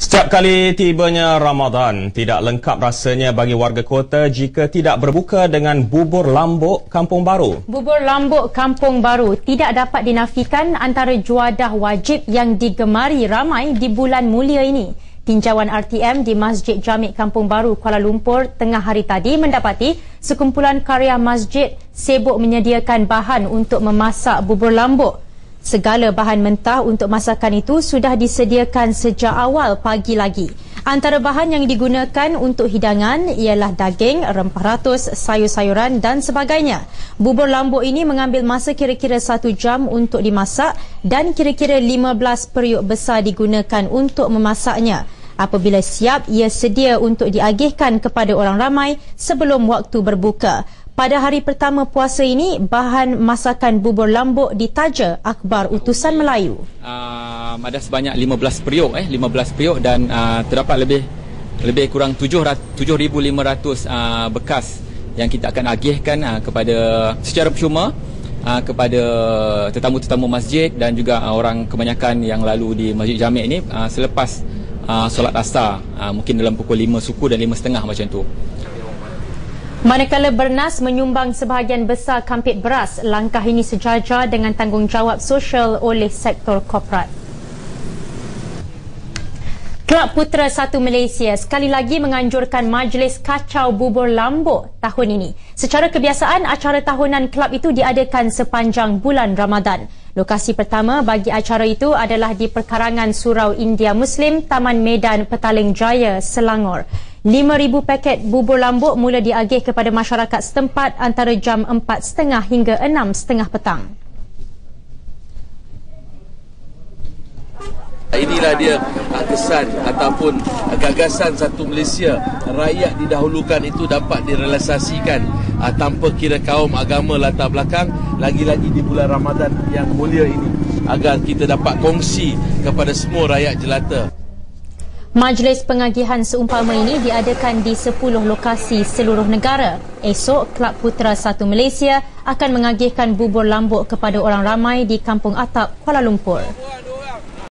Setiap kali tibanya Ramadan, tidak lengkap rasanya bagi warga kota jika tidak berbuka dengan bubur lambuk Kampung Baru. Bubur lambuk Kampung Baru tidak dapat dinafikan antara juadah wajib yang digemari ramai di bulan mulia ini. Tinjauan RTM di Masjid Jami' Kampung Baru, Kuala Lumpur tengah hari tadi mendapati sekumpulan karya masjid sibuk menyediakan bahan untuk memasak bubur lambuk. Segala bahan mentah untuk masakan itu sudah disediakan sejak awal pagi lagi. Antara bahan yang digunakan untuk hidangan ialah daging, rempah ratus, sayur-sayuran dan sebagainya. Bubur lambuk ini mengambil masa kira-kira 1 jam untuk dimasak dan kira-kira 15 periuk besar digunakan untuk memasaknya. Apabila siap, ia sedia untuk diagihkan kepada orang ramai sebelum waktu berbuka. Pada hari pertama puasa ini, bahan masakan bubur lambuk ditaja Akhbar Utusan Melayu. Ada sebanyak 15 periuk dan terdapat lebih kurang 7,500 bekas yang kita akan agihkan kepada secara percuma kepada tetamu-tetamu masjid dan juga orang kebanyakan yang lalu di Masjid Jami' ini selepas solat asar, mungkin dalam pukul 5 suku dan 5.30 macam tu. Manakala Bernas menyumbang sebahagian besar kampit beras, langkah ini sejajar dengan tanggungjawab sosial oleh sektor korporat. Kelab Putera 1 Malaysia sekali lagi menganjurkan majlis kacau bubur lambuk tahun ini. Secara kebiasaan, acara tahunan kelab itu diadakan sepanjang bulan Ramadan. Lokasi pertama bagi acara itu adalah di perkarangan Surau India Muslim, Taman Medan, Petaling Jaya, Selangor. 5,000 paket bubur lambuk mula diagih kepada masyarakat setempat antara jam 4.30 hingga 6.30 petang. Inilah dia kesan ataupun gagasan satu Malaysia. Rakyat didahulukan itu dapat direalisasikan tanpa kira kaum, agama, latar belakang, lagi-lagi di bulan Ramadan yang mulia ini, agar kita dapat kongsi kepada semua rakyat jelata. Majlis pengagihan seumpama ini diadakan di 10 lokasi seluruh negara. Esok, Kelab Putera 1 Malaysia akan mengagihkan bubur lambuk kepada orang ramai di Kampung Atap, Kuala Lumpur.